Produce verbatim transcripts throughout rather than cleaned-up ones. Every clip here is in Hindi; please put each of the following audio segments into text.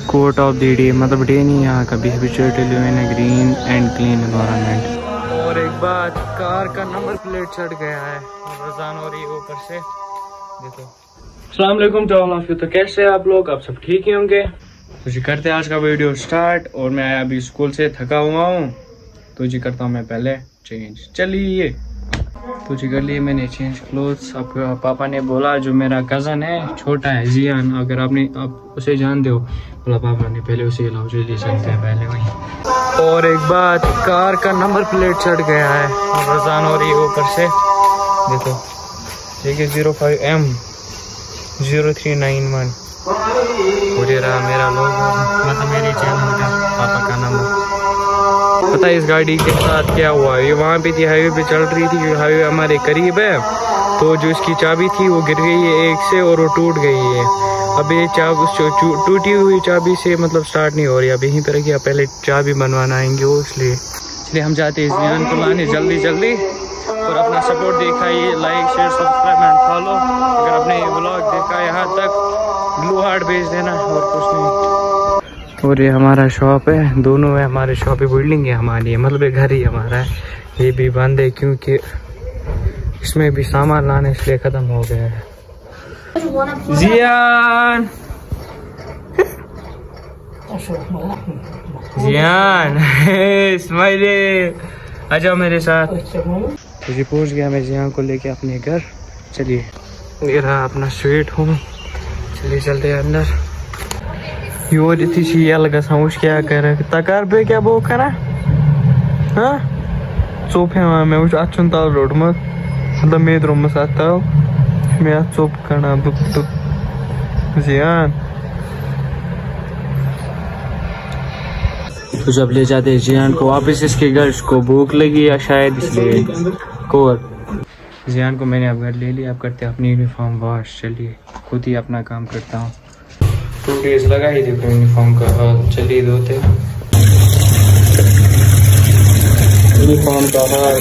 कोट ऑफ द डे मतलब डे नहीं यहाँ का habitual to live in green and clean environment. और एक बात, कार का नंबर प्लेट चढ़ गया है और रज़ान हो रही है ऊपर से, देखो। अस्सलाम वालेकुम टू ऑल ऑफ यू। तो कैसे हैं आप लोग? आप सब ठीक ही होंगे। तो जी करते हैं आज का वीडियो स्टार्ट। और मैं अभी स्कूल से थका हुआ हूँ तो जी करता हूँ मैं पहले चेंज। चलिए तो जी कर लिए मैंने चेंज क्लोथ्स। अब पापा ने बोला, जो मेरा कज़न है छोटा है जियान, अगर आपने आप उसे जानते हो, बोला पापा ने पहले उसे लाओ, जल्दी चलते हैं पहले वहीं। और एक बात, कार का नंबर प्लेट चढ़ गया है और रज़ान हो रही है ऊपर से, देखो। ठीक है, zero five M zero three nine one और ये रहा मेरा लोगो, मतलब मेरी चैनल का पापा का नंबर। पता है इस गाड़ी के साथ क्या हुआ? ये वहाँ पे थी, हाईवे पे चल रही थी, हाईवे हमारे करीब है, तो जो इसकी चाबी थी वो गिर गई है एक से और वो टूट गई है। अब ये चाबी टूटी हुई चाबी से मतलब स्टार्ट नहीं हो रही। अब यहीं पर क्या पहले चाबी बनवाना आएंगे वो, इसलिए इसलिए हम जाते हैं इस जियान को लाने जल्दी जल्दी। और अपना सपोर्ट दिखाइए, like share subscribe and follow. अगर आपने ये व्लॉग देखा यहाँ तक, ब्लू हार्ट भेज देना और कुछ नहीं। और ये हमारा शॉप है, दोनों है हमारे शॉप है, बिल्डिंग है हमारी है, मतलब घर ही हमारा है। ये भी बंद है क्योंकि इसमें भी सामान लाने इसलिए खत्म हो गया है। जियान जियान स्माइली, आ जाओ मेरे साथ। तो जी पहुंच गया मैं जियान को लेके अपने घर। चलिए, ये रहा अपना स्वीट होम। चलिए चलते हैं अंदर। यो थी लगा समझ क्या कर तकार पे क्या बो करा हाँ चोप है वहाँ में अच्छन ताल रोड में मतलब मेद रूम में आता हो मैं चोप करना दुप दुप जियान। तो जब ले जाते हैं जियान को वापस इसके घर, इसको भूख लगी या शायद इसलिए कोर जियान को मैंने अब घर ले लिया। अब करते हैं अपनी यूनिफॉर्म वॉश। चलिए खुद ही अपना काम करता हूँ। टू डेज लगा ही देखो यूनिफॉर्म का हाल। चलिए धोते यूनिफॉर्म का हाल।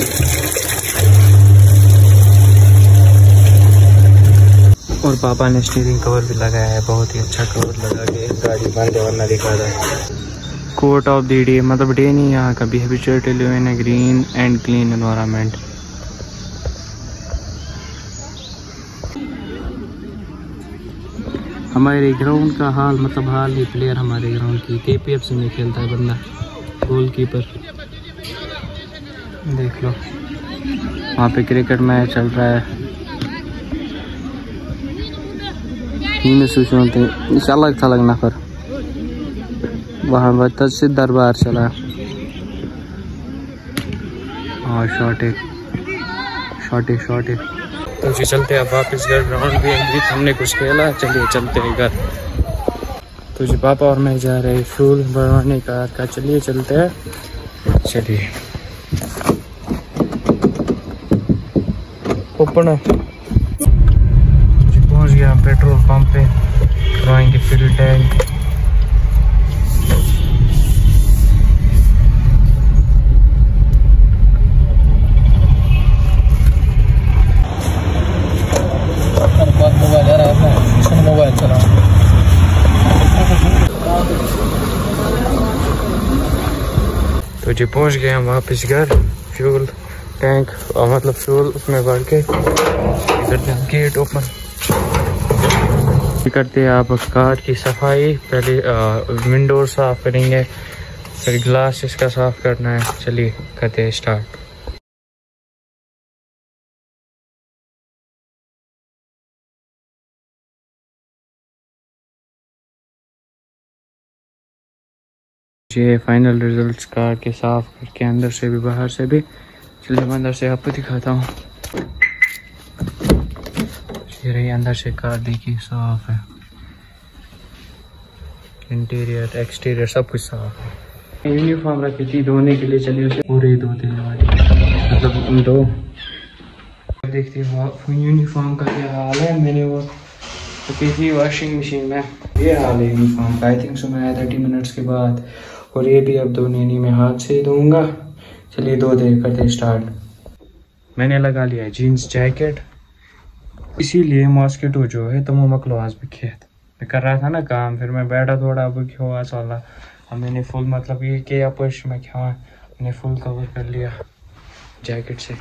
और पापा ने स्टीयरिंग कवर भी लगाया है, बहुत ही अच्छा कवर लगा के। गाड़ी बंद है वरना दिखा रहा। कोट ऑफ द डे मतलब डे नहीं यहाँ का habitual to live in green and clean environment. हमारे ग्राउंड का हाल मतलब हाल ही प्लेयर हमारे ग्राउंड की केपीएफसी में खेलता है बंदा, गोलकीपर। देख लो वहाँ पे क्रिकेट मैच चल रहा है। इसे अलग था लगना पर वहाँ बता से दरबार चला। हाँ शॉट है शॉट है शॉट है। तो जी चलते हैं अब वापस घर। ग्राउंड भी अभी हमने कुछ खेला। चलिए चलते हैं घर। तो जी पापा और मैं जा रहे हैं फ्यूल भरवाने कार का। चलिए चलते हैं। चलिए ओपन पहुंच गया पेट्रोल पंप पे, करवाएंगे फ्यूल टैंक। मोबाइल चला तो जी पहुंच गए हम वापस घर। फ्यूल टैंक और मतलब फ्यूल उसमें भर के करते हैं गेट ओपन। करते हैं आप कार की सफाई। पहले विंडो साफ करेंगे, फिर ग्लास इसका साफ करना है। चलिए करते हैं स्टार्ट। ये फाइनल रिजल्ट्स कार के साफ करके अंदर से भी बाहर से भी। चलिए मैं अंदर से आपको दिखाता हूँ। ये रही अंदर से कार, देखिए साफ है, इंटीरियर एक्सटीरियर सब कुछ साफ है। यूनिफॉर्म रखी थी धोने के लिए, चलिए उसे पूरे ही धोते हैं मतलब दो। देखते हैं यूनिफॉर्म का क्या हाल है। मैंने वो रखी थी वॉशिंग मशीन में। ये हाल है यूनिफॉर्म का। आई थिंक सो मैं थर्टी मिनट्स के बाद। और ये भी अब धोने नहीं, मैं हाथ से ही धोऊंगा। चलिए दो देर करते स्टार्ट। मैंने लगा लिया जीन्स जैकेट, इसीलिए मॉस्किटो जो है तो वो मकलो आज भी खेत मैं कर रहा था ना काम, फिर मैं बैठा थोड़ा, अब क्यों हुआ साला अब मैंने फुल मतलब ये किया पुश, मैं क्या मैंने फुल कवर कर लिया जैकेट से।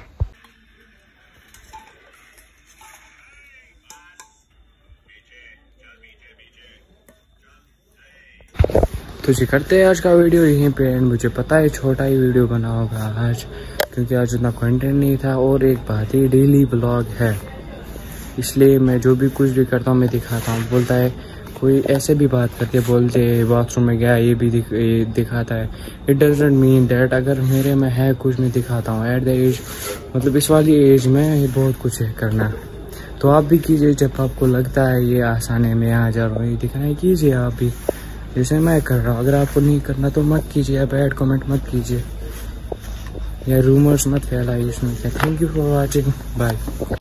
तो जी करते हैं आज का वीडियो यहीं पे एंड। मुझे पता है छोटा ही वीडियो बना होगा आज, क्योंकि आज उतना कंटेंट नहीं था। और एक बात ही डेली ब्लॉग है, इसलिए मैं जो भी कुछ भी करता हूँ मैं दिखाता हूँ। बोलता है कोई ऐसे भी बात करते बोलते बाथरूम में गया, ये भी दिख, ये दिखाता है। इट डजंट मीन दैट अगर मेरे में है कुछ मैं दिखाता हूँ। एट द एज मतलब इस वाली एज में ये बहुत कुछ है करना, तो आप भी कीजिए। जब आपको लगता है ये आसान है, मैं यहाँ जा रहा हूँ ये दिखाना, कीजिए आप भी जैसे मैं कर रहा हूँ। अगर आपको नहीं करना तो मत कीजिए, या बैड कमेंट मत कीजिए, या रूमर्स मत फैलाइए इसमें। Thank you for watching, bye.